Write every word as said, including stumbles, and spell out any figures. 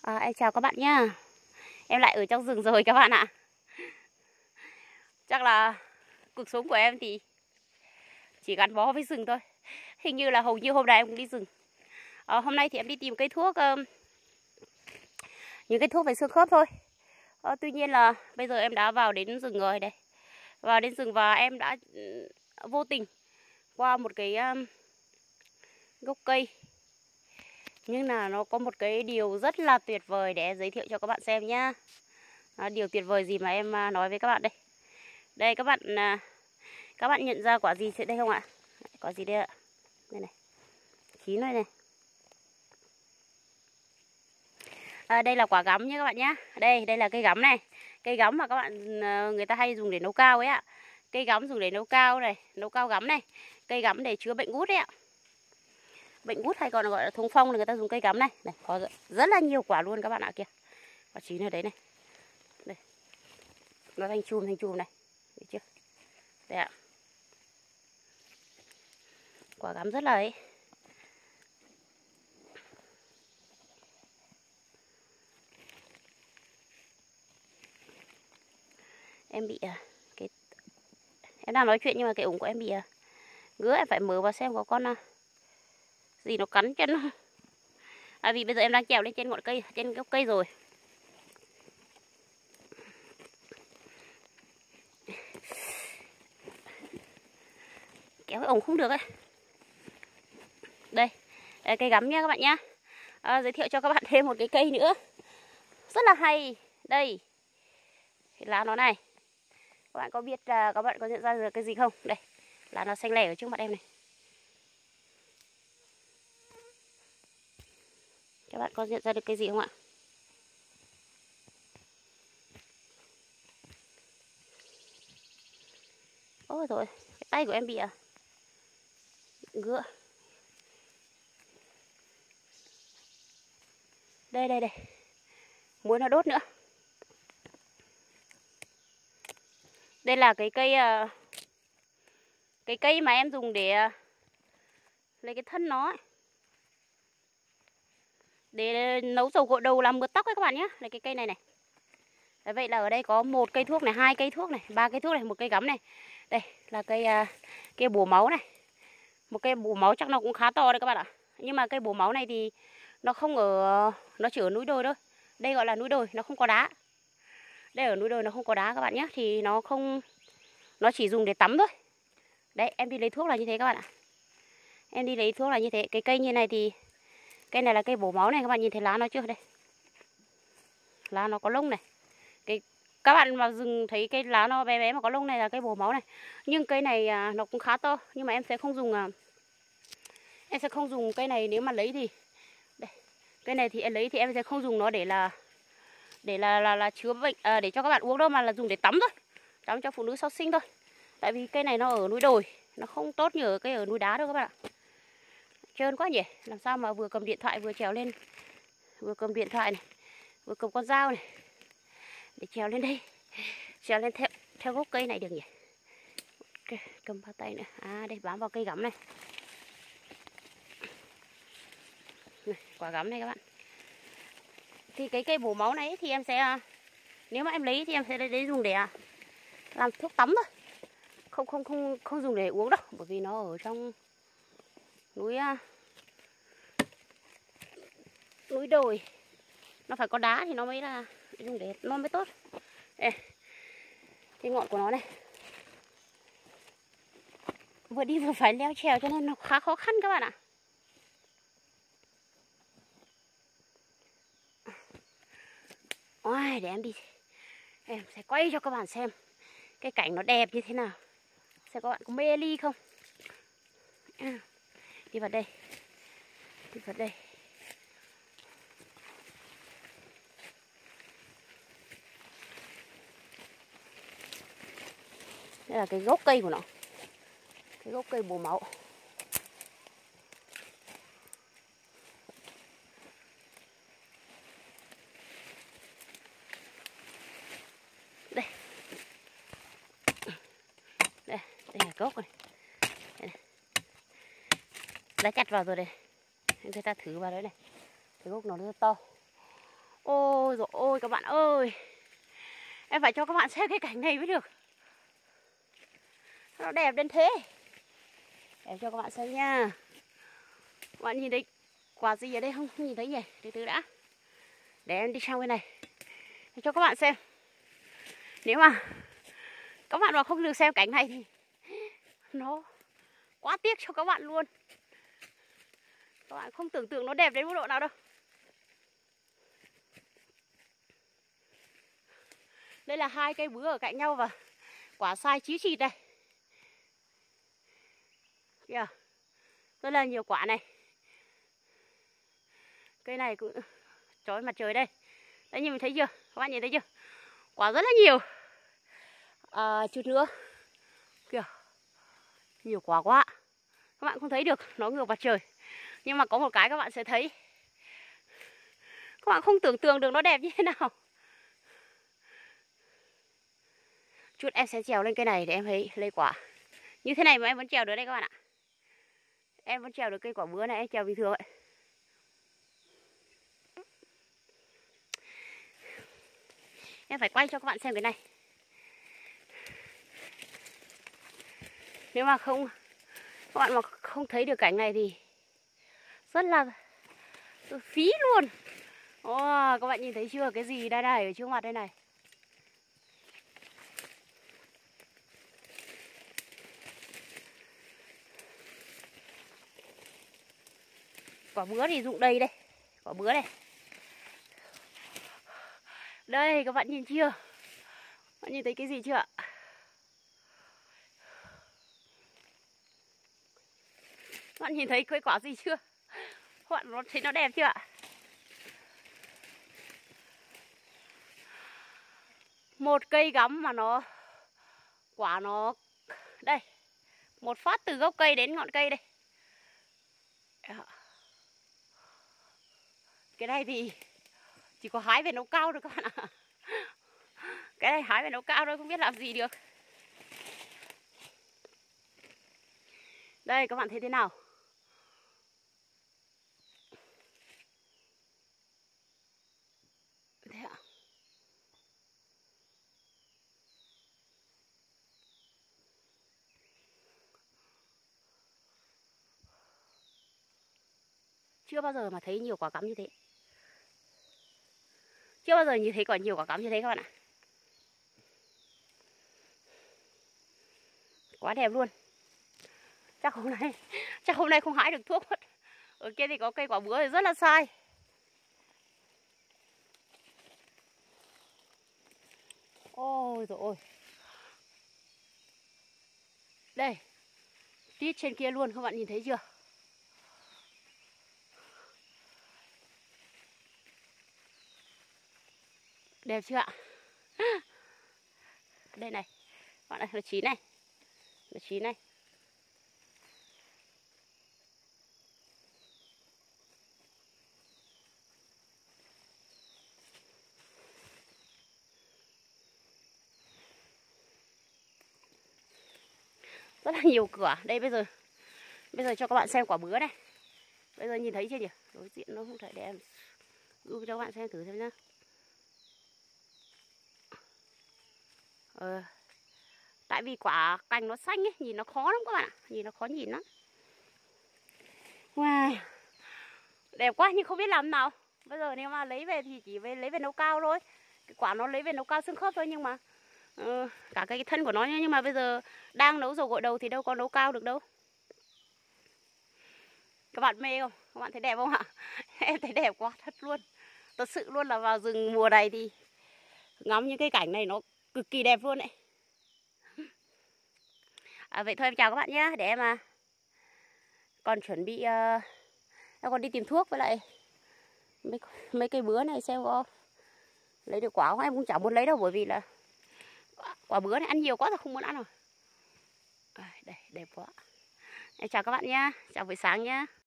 À, em chào các bạn nhá. Em lại ở trong rừng rồi các bạn ạ. Chắc là cuộc sống của em thì chỉ gắn bó với rừng thôi. Hình như là hầu như hôm nay em cũng đi rừng. à, Hôm nay thì em đi tìm cây thuốc, uh, những cây thuốc về xương khớp thôi. à, Tuy nhiên là bây giờ em đã vào đến rừng rồi đây. Vào đến rừng và em đã uh, vô tình qua một cái um, gốc cây. Nhưng là nó có một cái điều rất là tuyệt vời để em giới thiệu cho các bạn xem nhá. à, Điều tuyệt vời gì mà em uh, nói với các bạn đây. Đây các bạn, uh, các bạn nhận ra quả gì trên đây không ạ? Quả gì đây ạ? Đây này, chín đây này. À, đây là quả gắm nhé các bạn nhé. Đây, đây là cây gắm này. Cây gắm mà các bạn, người ta hay dùng để nấu cao ấy ạ. Cây gắm dùng để nấu cao này, nấu cao gắm này. Cây gắm để chữa bệnh gút đấy ạ. Bệnh gút hay còn gọi là thống phong, là người ta dùng cây gắm này. Này, có rất là nhiều quả luôn các bạn ạ kìa. Quả chín ở đấy này. Đây. Nó thành chùm thành chùm này. Thấy chưa? Đây ạ. Quả gắm rất là ấy. Em bị à, cái em đang nói chuyện nhưng mà cái ủng của em bị à, ngứa, em phải mở vào xem có con à, gì nó cắn chân không. À, vì bây giờ em đang trèo lên trên ngọn cây, trên gốc cây rồi. Kéo cái ủng không được ấy. Đây, đây cây gắm nha các bạn nhá. À, giới thiệu cho các bạn thêm một cái cây nữa rất là hay. Đây, cái lá nó này. Các bạn có biết, uh, các bạn có nhận ra được cái gì không? Đây, lá nó xanh lẻ ở trước mặt em này. Các bạn có nhận ra được cái gì không ạ? Ôi rồi, cái tay của em bị à ngứa. Đây đây đây, muốn nó đốt nữa. Đây là cái cây uh, cái cây mà em dùng để uh, lấy cái thân nó ấy, để nấu dầu gội đầu làm mượt tóc ấy các bạn nhé. Đây cái cây này này. Đấy, vậy là ở đây có một cây thuốc này, hai cây thuốc này, ba cây thuốc này, một cây gắm này. Đây là cây uh, cây bổ máu này. Một cây bổ máu chắc nó cũng khá to đấy các bạn ạ. Nhưng mà cây bổ máu này thì nó không ở, nó chỉ ở núi đồi thôi. Đây gọi là núi đồi, nó không có đá. Đây ở núi đồi nó không có đá các bạn nhé. Thì nó không, nó chỉ dùng để tắm thôi. Đấy, em đi lấy thuốc là như thế các bạn ạ. Em đi lấy thuốc là như thế. Cái cây như này thì, cây này là cây bổ máu này, các bạn nhìn thấy lá nó chưa? Đây, lá nó có lông này. Cái, các bạn mà dừng thấy cây lá nó bé bé mà có lông này là cây bổ máu này. Nhưng cây này à, nó cũng khá to. Nhưng mà em sẽ không dùng à, Em sẽ không dùng cây này nếu mà lấy thì đây, cây này thì em lấy thì em sẽ không dùng nó để là để là là, là chữa bệnh, à, để cho các bạn uống đâu, mà là dùng để tắm thôi, tắm cho phụ nữ sau sinh thôi. Tại vì cây này nó ở núi đồi, nó không tốt như ở cây ở núi đá đâu các bạn ạ. Trơn quá nhỉ, làm sao mà vừa cầm điện thoại vừa trèo lên, vừa cầm điện thoại này, vừa cầm con dao này để trèo lên đây, trèo lên theo theo gốc cây này được nhỉ? Okay, cầm bao tay nữa. À đây, bám vào cây gắm này. Này, quả gắm này các bạn. Thì cái cây bổ máu này thì em sẽ, nếu mà em lấy thì em sẽ lấy dùng để làm thuốc tắm thôi. Không không không không dùng để uống đâu, bởi vì nó ở trong núi núi đồi. Nó phải có đá thì nó mới là dùng để nó mới tốt. Đây, cái ngọn của nó này. Vừa đi vừa phải leo trèo cho nên nó khá khó khăn các bạn ạ. Ôi, để em đi, em sẽ quay cho các bạn xem cái cảnh nó đẹp như thế nào. Xem các bạn có mê ly không. Đi vào đây, đi vào đây. Đây là cái gốc cây của nó, cái gốc cây bổ máu. Đây, đây, đây là gốc này. Đây này. Đã chặt vào rồi đây, người ta thử vào đấy này. Cái gốc nó rất to. Ôi rồi ôi các bạn ơi, em phải cho các bạn xem cái cảnh này mới được, nó đẹp đến thế. Em cho các bạn xem nha. Các bạn nhìn thấy quả gì ở đây không? Không nhìn thấy nhỉ? Từ từ đã. Để em đi sang bên này để cho các bạn xem. Nếu mà các bạn mà không được xem cảnh này thì nó quá tiếc cho các bạn luôn. Các bạn không tưởng tượng nó đẹp đến mức độ nào đâu. Đây là hai cây bứa ở cạnh nhau và quả sai chí chịt đây. Kìa, rất là nhiều quả này. Cây này cũng chói mặt trời đây. Đấy, như mình thấy chưa? Các bạn nhìn thấy chưa? Quả rất là nhiều. À, chút nữa. Kìa, nhiều quả quá. Các bạn không thấy được, nó ngược mặt trời. Nhưng mà có một cái các bạn sẽ thấy. Các bạn không tưởng tượng được nó đẹp như thế nào. Chút em sẽ trèo lên cây này để em thấy lấy quả. Như thế này mà em vẫn trèo được đây các bạn ạ. Em vẫn trèo được cây quả bứa này, em trèo bình thường vậy. Em phải quay cho các bạn xem cái này. Nếu mà không các bạn mà không thấy được cảnh này thì rất là phí luôn. Oh, các bạn nhìn thấy chưa? Cái gì đai đai ở trước mặt đây này. Quả bứa thì rụng đầy đây. Quả bứa này. Đây các bạn nhìn chưa? Các bạn nhìn thấy cái gì chưa ạ? Các bạn nhìn thấy cây quả gì chưa? Các bạn nó thấy nó đẹp chưa ạ? Một cây gắm mà nó quả nó đây, một phát từ gốc cây đến ngọn cây đây. Cái này thì chỉ có hái về nấu cao được các bạn ạ. Cái này hái về nấu cao thôi, không biết làm gì được. Đây các bạn thấy thế nào? Thế ạ. Chưa bao giờ mà thấy nhiều quả cắm như thế. Chưa bao giờ nhìn thấy quả nhiều quả cắm như thế các bạn ạ. Quá đẹp luôn. Chắc hôm nay chắc hôm nay không hái được thuốc mất. Ở kia thì có cây quả bứa thì rất là sai. Ôi rồi ôi. Đây. Tít trên kia luôn, các bạn nhìn thấy chưa? Đẹp chưa ạ? Đây này. Bạn này, nó chín này. Nó chín này. Rất là nhiều cửa. Đây bây giờ Bây giờ cho các bạn xem quả bứa này. Bây giờ nhìn thấy chưa nhỉ? Đối diện nó không thể để em giúp cho các bạn xem thử xem nhá. Ờ. Tại vì quả cành nó xanh ấy, nhìn nó khó lắm các bạn ạ. Nhìn nó khó nhìn lắm. Wow. Đẹp quá nhưng không biết làm nào. Bây giờ nếu mà lấy về thì chỉ về lấy về nấu cao thôi. Cái quả nó lấy về nấu cao xương khớp thôi, nhưng mà uh, cả cái thân của nó nhá. Nhưng mà bây giờ đang nấu dầu gội đầu thì đâu có nấu cao được đâu. Các bạn mê không? Các bạn thấy đẹp không ạ? Em thấy đẹp quá thật luôn. Thật sự luôn là vào rừng mùa này thì ngắm những cái cảnh này nó cực kỳ đẹp luôn đấy. À, vậy thôi em chào các bạn nhé. Để em à, còn chuẩn bị uh, em còn đi tìm thuốc với lại mấy, mấy cây bứa này xem có lấy được quả không. Em cũng chẳng muốn lấy đâu, bởi vì là quả bứa này ăn nhiều quá rồi không muốn ăn rồi. À, đây đẹp quá. Em chào các bạn nhé. Chào buổi sáng nhé.